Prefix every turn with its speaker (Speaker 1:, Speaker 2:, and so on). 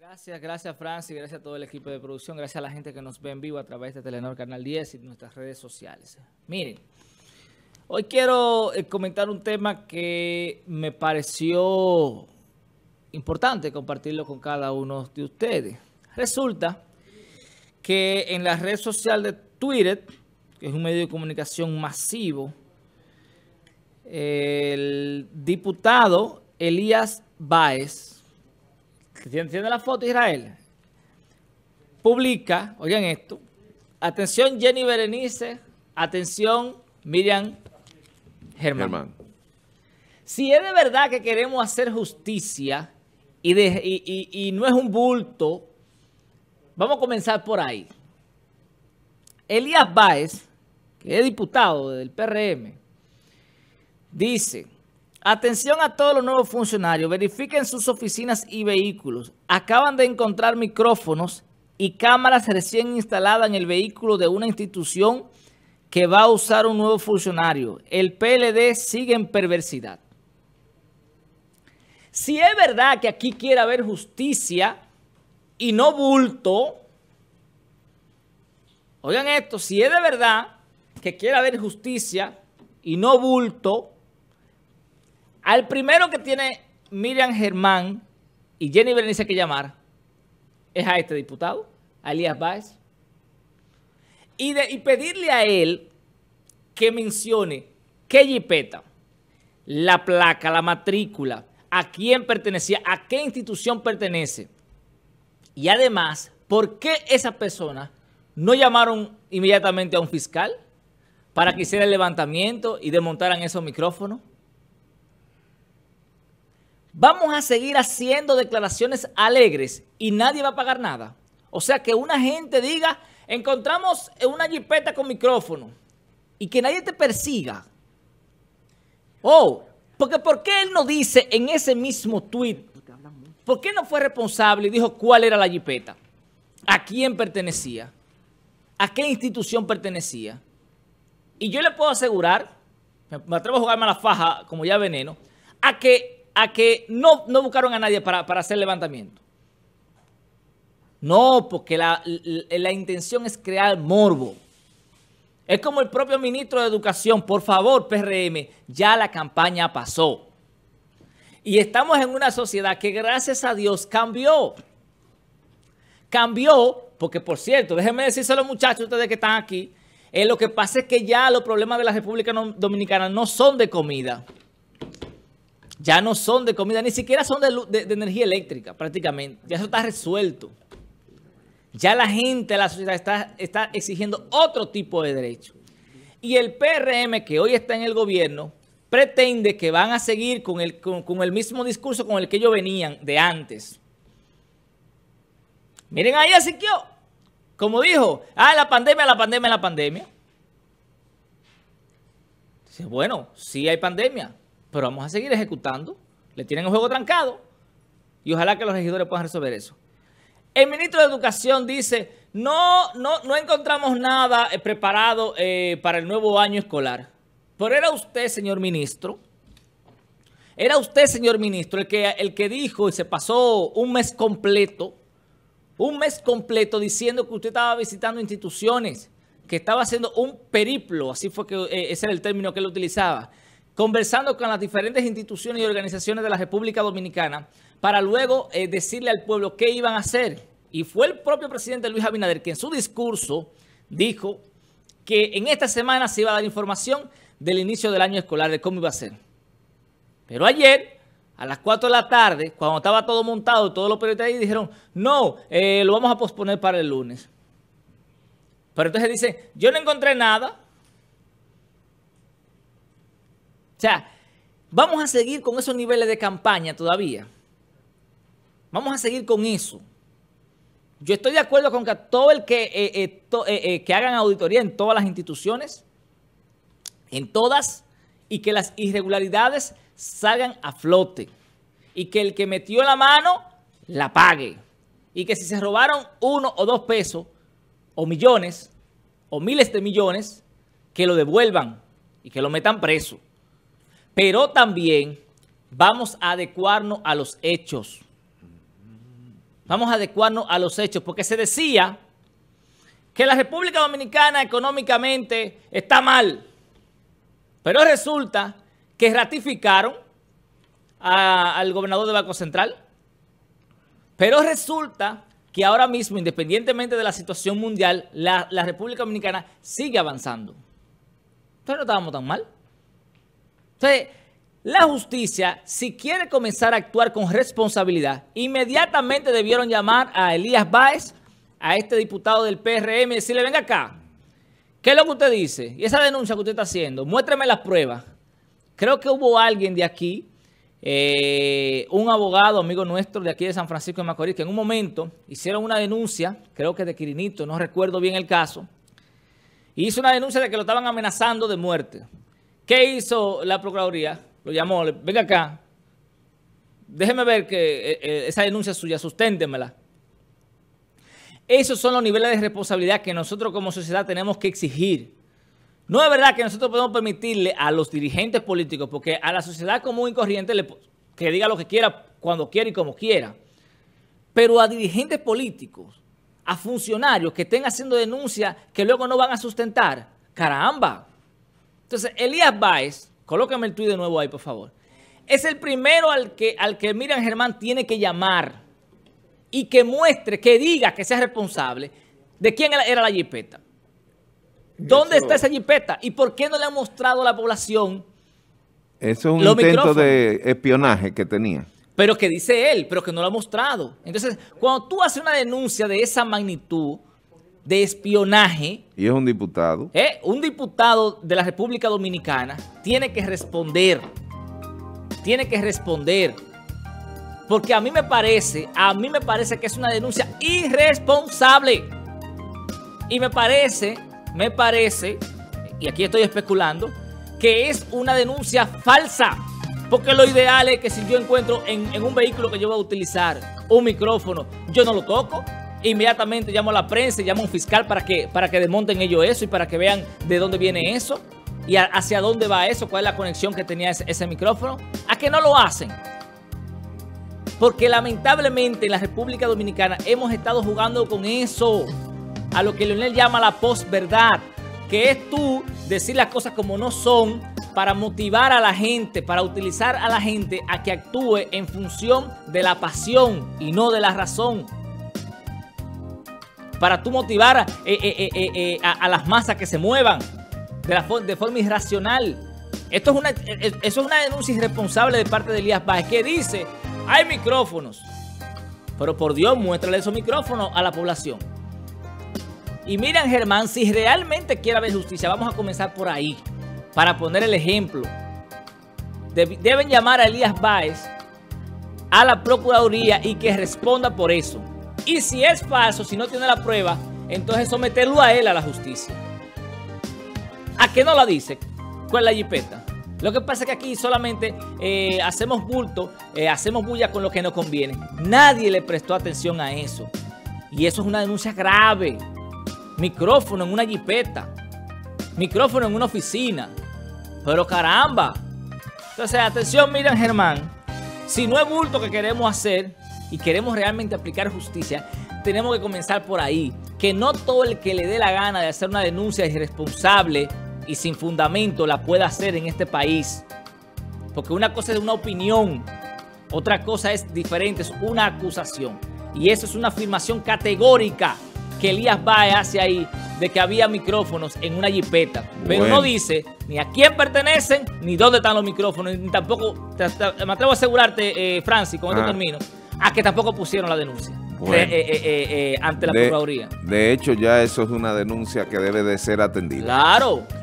Speaker 1: Gracias Francis, gracias a todo el equipo de producción, gracias a la gente que nos ve en vivo a través de Telenor Canal 10 y nuestras redes sociales. Miren, hoy quiero comentar un tema que me pareció importante compartirlo con cada uno de ustedes. Resulta que en la red social de Twitter, que es un medio de comunicación masivo, el diputado Elías Báez, ¿tiene la foto, Israel? Publica, oigan esto, atención Jenny Berenice, atención Miriam Germán. Si es de verdad que queremos hacer justicia y no es un bulto, vamos a comenzar por ahí. Elías Báez, que es diputado del PRM, dice: atención a todos los nuevos funcionarios, verifiquen sus oficinas y vehículos. Acaban de encontrar micrófonos y cámaras recién instaladas en el vehículo de una institución que va a usar un nuevo funcionario. El PLD sigue en perversidad. Si es verdad que aquí quiere haber justicia y no bulto, oigan esto, si es de verdad que quiere haber justicia y no bulto, al primero que tiene Miriam Germán y Jenny Berenice que llamar es a este diputado, a Elías Báez, y pedirle a él que mencione qué jipeta, la placa, la matrícula, a quién pertenecía, a qué institución pertenece. Y además, ¿por qué esas personas no llamaron inmediatamente a un fiscal para que hiciera el levantamiento y desmontaran esos micrófonos? Vamos a seguir haciendo declaraciones alegres y nadie va a pagar nada. O sea, que una gente diga, encontramos una jipeta con micrófono y que nadie te persiga. Porque ¿por qué él no dice en ese mismo tuit? ¿Por qué no fue responsable y dijo cuál era la jipeta? ¿A quién pertenecía? ¿A qué institución pertenecía? Y yo le puedo asegurar, me atrevo a jugarme a la faja como ya veneno, a que no buscaron a nadie para hacer levantamiento. No, porque la intención es crear morbo. Es como el propio ministro de Educación. Por favor, PRM, ya la campaña pasó. Y estamos en una sociedad que, gracias a Dios, cambió. Cambió, porque, por cierto, déjenme decírselo, muchachos, ustedes que están aquí, lo que pasa es que ya los problemas de la República Dominicana no son de comida. Ya no son de comida, ni siquiera son de energía eléctrica, prácticamente. Ya eso está resuelto. Ya la gente, la sociedad está exigiendo otro tipo de derecho. Y el PRM, que hoy está en el gobierno, pretende que van a seguir con el mismo discurso con el que ellos venían de antes. Miren ahí a Siquio, como dijo, la pandemia. Dice, bueno, sí hay pandemia, pero vamos a seguir ejecutando. Le tienen el juego trancado y ojalá que los regidores puedan resolver eso. El ministro de Educación dice, no encontramos nada preparado para el nuevo año escolar. Pero era usted, señor ministro, el que dijo y se pasó un mes completo diciendo que usted estaba visitando instituciones, que estaba haciendo un periplo, así fue que ese era el término que él utilizaba, conversando con las diferentes instituciones y organizaciones de la República Dominicana para luego decirle al pueblo qué iban a hacer. Y fue el propio presidente Luis Abinader que en su discurso dijo que en esta semana se iba a dar información del inicio del año escolar, de cómo iba a ser. Pero ayer, a las 4 de la tarde, cuando estaba todo montado, todos los periodistas ahí dijeron, no, lo vamos a posponer para el lunes. Pero entonces dicen, yo no encontré nada. O sea, vamos a seguir con esos niveles de campaña todavía. Vamos a seguir con eso. Yo estoy de acuerdo con que todo el que hagan auditoría en todas las instituciones, en todas, y que las irregularidades salgan a flote. Y que el que metió la mano la pague. Y que si se robaron 1 o 2 pesos, o millones, o miles de millones, que lo devuelvan y que lo metan preso. Pero también vamos a adecuarnos a los hechos. Vamos a adecuarnos a los hechos, porque se decía que la República Dominicana económicamente está mal, pero resulta que ratificaron al gobernador del Banco Central, pero resulta que ahora mismo, independientemente de la situación mundial, la República Dominicana sigue avanzando. Entonces no estábamos tan mal. Entonces, la justicia, si quiere comenzar a actuar con responsabilidad, inmediatamente debieron llamar a Elías Báez, a este diputado del PRM, y decirle, venga acá, ¿qué es lo que usted dice? Y esa denuncia que usted está haciendo, muéstrame las pruebas. Creo que hubo alguien de aquí, un abogado, amigo nuestro de aquí de San Francisco de Macorís, que en un momento hicieron una denuncia, creo que de Quirinito, no recuerdo bien el caso, y hizo una denuncia de que lo estaban amenazando de muerte. ¿Qué hizo la Procuraduría? Lo llamó, venga acá, déjeme ver que esa denuncia es suya, susténtemela. Esos son los niveles de responsabilidad que nosotros como sociedad tenemos que exigir. No es verdad que nosotros podemos permitirle a los dirigentes políticos, porque a la sociedad común y corriente que diga lo que quiera, cuando quiera y como quiera. Pero a dirigentes políticos, a funcionarios que estén haciendo denuncias que luego no van a sustentar, ¡caramba! Entonces, Elías Báez, colócame el tuit de nuevo ahí, por favor. Es el primero al que Miriam Germán tiene que llamar y que muestre, que diga, que sea responsable de quién era la jipeta. ¿Dónde está esa jipeta? ¿Y por qué no le ha mostrado a la población?
Speaker 2: Eso es un intento de espionaje que tenía.
Speaker 1: Pero que dice él, pero que no lo ha mostrado. Entonces, cuando tú haces una denuncia de esa magnitud de espionaje...
Speaker 2: Y es un diputado.
Speaker 1: Un diputado de la República Dominicana tiene que responder. Tiene que responder. Porque a mí me parece que es una denuncia irresponsable. Y me parece, y aquí estoy especulando, que es una denuncia falsa. Porque lo ideal es que si yo encuentro en un vehículo que yo voy a utilizar un micrófono, yo no lo toco. Inmediatamente llamo a la prensa, llamo a un fiscal para que desmonten ellos eso y para que vean de dónde viene eso y hacia dónde va eso, cuál es la conexión que tenía ese micrófono. ¿A qué no lo hacen? Porque lamentablemente en la República Dominicana hemos estado jugando con eso, a lo que Leonel llama la posverdad, que es tú decir las cosas como no son para motivar a la gente, para utilizar a la gente a que actúe en función de la pasión y no de la razón. Para tú motivar a las masas que se muevan de forma irracional. Eso es una denuncia irresponsable de parte de Elías Báez, que dice, hay micrófonos, pero por Dios, muéstrale esos micrófonos a la población. Y Miriam Germán, si realmente quiere haber justicia, vamos a comenzar por ahí, para poner el ejemplo. Deben llamar a Elías Báez a la Procuraduría y que responda por eso. Y si es falso, si no tiene la prueba, entonces someterlo a él a la justicia. ¿A qué no la dice? ¿Cuál es la jipeta? Lo que pasa es que aquí solamente hacemos bulto, hacemos bulla con lo que nos conviene. Nadie le prestó atención a eso. Y eso es una denuncia grave. Micrófono en una jipeta. Micrófono en una oficina. Pero caramba. Entonces, atención, Miriam Germán. Si no es bulto que queremos hacer y queremos realmente aplicar justicia, tenemos que comenzar por ahí. Que no todo el que le dé la gana de hacer una denuncia irresponsable y sin fundamento la pueda hacer en este país. Porque una cosa es una opinión, otra cosa es diferente, es una acusación. Y eso es una afirmación categórica que Elías Báez hace ahí de que había micrófonos en una jipeta. Pero no dice ni a quién pertenecen, ni dónde están los micrófonos, ni tampoco, me atrevo a asegurarte, Francis, con esto termino, a que tampoco pusieron la denuncia ante la Procuraduría.
Speaker 2: De hecho, ya eso es una denuncia que debe de ser atendida.
Speaker 1: Claro.